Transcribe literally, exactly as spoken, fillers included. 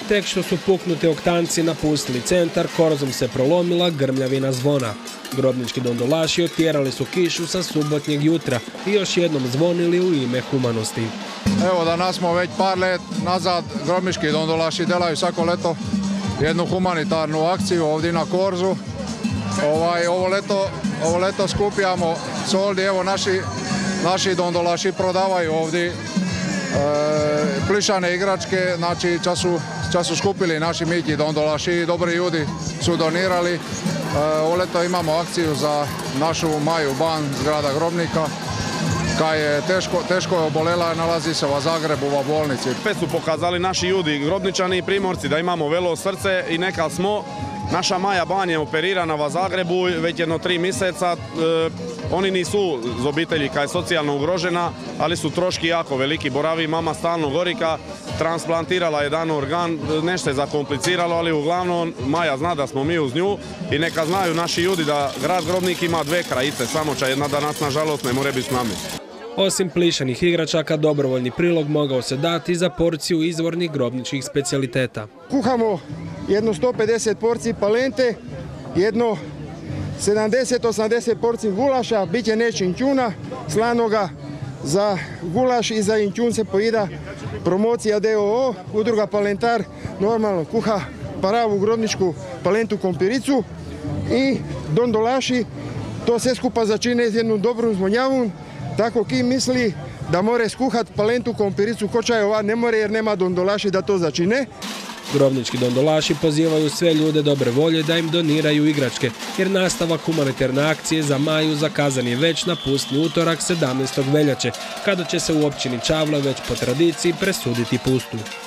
Tek što su puknuti oktanci napustili centar, korzom se prolomila grmljavina zvona. Grobnički dondolaši otjerali su kišu sa subotnjeg jutra i još jednom zvonili u ime humanosti. Evo danas smo već par let nazad, grobnički dondolaši delaju svako leto jednu humanitarnu akciju ovdje na korzu. Ovaj, ovo, leto, ovo leto skupljamo soldi, evo naši, naši dondolaši prodavaju ovdje e, plišane igračke, znači čas su, čas su skupili naši miki dondolaši, dobri ljudi su donirali. E, ovo leto imamo akciju za našu Maju Ban z grada Grobnika, kaj je teško, teško je obolela, nalazi se u Zagrebu u bolnici. Opet su pokazali naši ljudi, Grobničani i Primorci, da imamo velo srce i neka smo. Naša Maja Ban je operirana u Zagrebu već jedno tri mjeseca. E, oni nisu z obitelji kaj je socijalno ugrožena, ali su troški jako veliki. Boravi mama stalno gorika, transplantirala jedan organ, nešto je zakompliciralo, ali uglavnom Maja zna da smo mi uz nju i neka znaju naši ljudi da grad Grobnik ima dve krajice, samo će jedna danas nažalost ne more biti s nami. Osim plišanih igračaka, dobrovoljni prilog mogao se dati za porciju izvornih grobničkih specijaliteta. Kuhamo jedno sto pedeset porciji palente, jedno sedamdeset osamdeset porciji gulaša, bit će neć inćuna slanoga. Za gulaš i za inćun se pojida promocija D O O, udruga Palentar, normalno kuha pravu grobničku palentu kompiricu i dondolaši to sve skupa začine s jednu dobru zvonjavu. Tako ki misli da more skuhat palentu kompiricu kočajova, ne more jer nema dondolaši da to začine. Grobnički dondolaši pozivaju sve ljude dobre volje da im doniraju igračke, jer nastavak humanitarne akcije za Maju zakazan je već na pustni utorak sedamnaestog veljače, kada će se u općini Čavle već po tradiciji presuditi pustu.